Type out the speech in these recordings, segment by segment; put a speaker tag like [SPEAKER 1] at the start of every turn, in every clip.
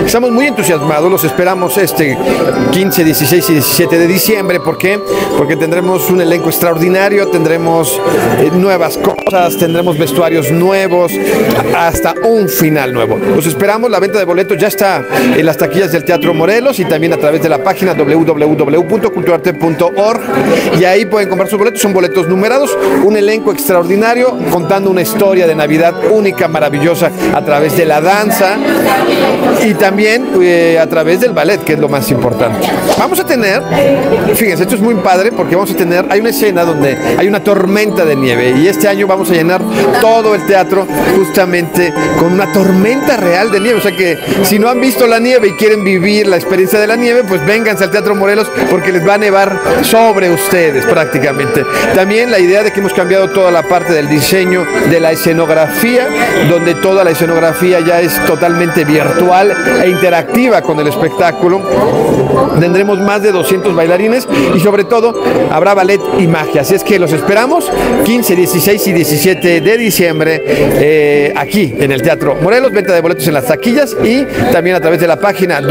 [SPEAKER 1] Estamos muy entusiasmados, los esperamos este 15, 16 y 17 de diciembre. ¿Por qué? Porque tendremos un elenco extraordinario, tendremos nuevas cosas, tendremos vestuarios nuevos, hasta un final nuevo. Los esperamos, la venta de boletos ya está en las taquillas del Teatro Morelos y también a través de la página www.culturarte.org, y ahí pueden comprar sus boletos, son boletos numerados, un elenco extraordinario contando una historia de Navidad única, maravillosa, a través de la danza y también a través del ballet, que es lo más importante. Vamos a tener, fíjense, esto es muy padre porque hay una escena donde hay una tormenta de nieve y este año vamos a llenar todo el teatro justamente con una tormenta real de nieve. O sea que si no han visto la nieve y quieren vivir la experiencia de la nieve, pues vénganse al Teatro Morelos porque les va a nevar sobre ustedes prácticamente. También la idea de que hemos cambiado toda la parte del diseño de la escenografía, donde toda la escenografía ya es totalmente virtual e interactiva con el espectáculo. Tendremos más de 200 bailarines y sobre todo habrá ballet y magia. Así es que los esperamos 15, 16 y 17 de diciembre aquí en el Teatro Morelos. Venta de boletos en las taquillas y también a través de la página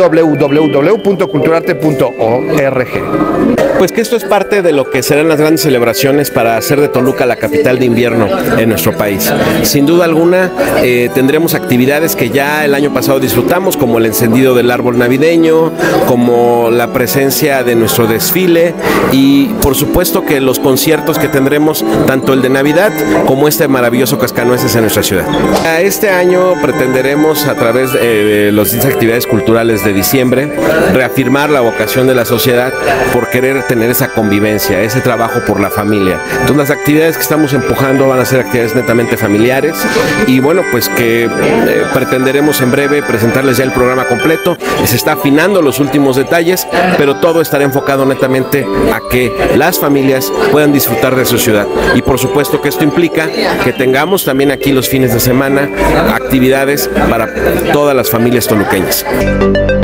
[SPEAKER 1] www.culturarte.org.
[SPEAKER 2] Pues que esto es parte de lo que serán las grandes celebraciones para hacer de Toluca la capital de invierno en nuestro país. Sin duda alguna tendremos actividades que ya el año pasado disfrutamos, como el encendido del árbol navideño, como la presencia de nuestro desfile y por supuesto que los conciertos que tendremos, tanto el de Navidad como este maravilloso Cascanueces en nuestra ciudad. Este año pretenderemos, a través de las actividades culturales de diciembre, reafirmar la vocación de la sociedad por querer tener esa convivencia, ese trabajo por la familia. Entonces las actividades que estamos empujando van a ser actividades netamente familiares y bueno, pues que pretenderemos en breve presentarles ya el programa completo. Se está afinando los últimos detalles, pero todo estará enfocado netamente a que las familias puedan disfrutar de su ciudad. Y por supuesto que esto implica que tengamos también aquí los fines de semana actividades para todas las familias toluqueñas.